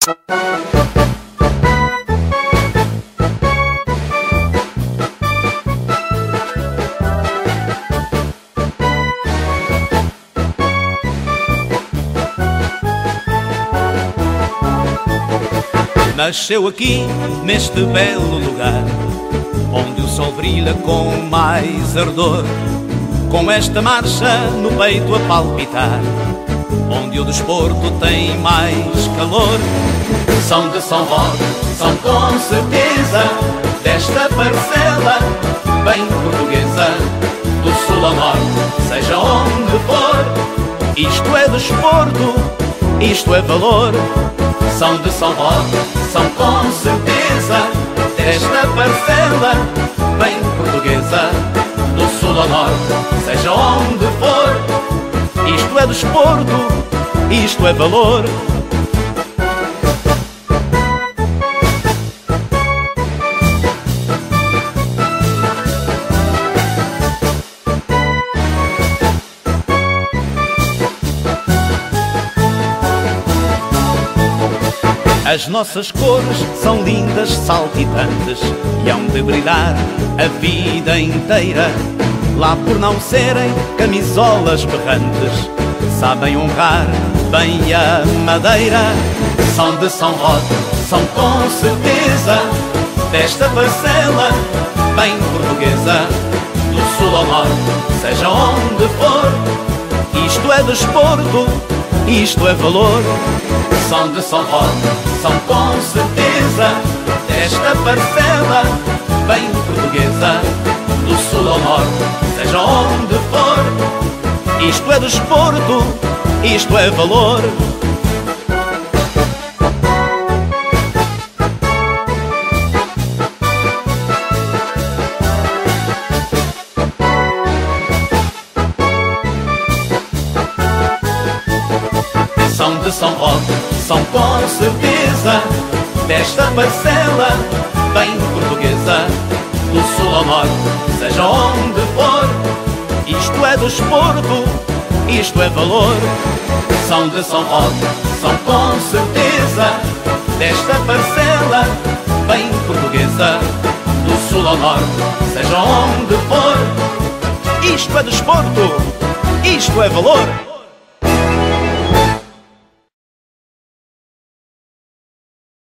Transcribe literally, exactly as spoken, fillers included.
Nasceu aqui, neste belo lugar, onde o sol brilha com mais ardor, com esta marcha no peito a palpitar, onde o desporto tem mais calor. São de São Roque, são com certeza desta parcela bem portuguesa, do sul ao norte, seja onde for. Isto é desporto, isto é valor. São de São Roque, são com certeza desta parcela bem portuguesa, do sul ao norte, seja onde for. Isto é desporto, isto é valor. As nossas cores são lindas, saltitantes, e hão de brilhar a vida inteira. Lá por não serem camisolas berrantes, sabem honrar bem a madeira. São de São Roque, são com certeza desta parcela bem portuguesa, do sul ao norte, seja onde for. Isto é desporto, isto é valor. São de São Roque, são com certeza desta parcela bem portuguesa, do sul ao norte, seja onde for. Isto é desporto, isto é valor. São de São Roque, são com certeza desta parcela bem portuguesa, do sul ao norte, seja onde for. Isto é desporto, isto é valor. São de São Roque, são com certeza desta parcela bem portuguesa, do sul ao norte, seja onde for. Isto é desporto, isto é valor.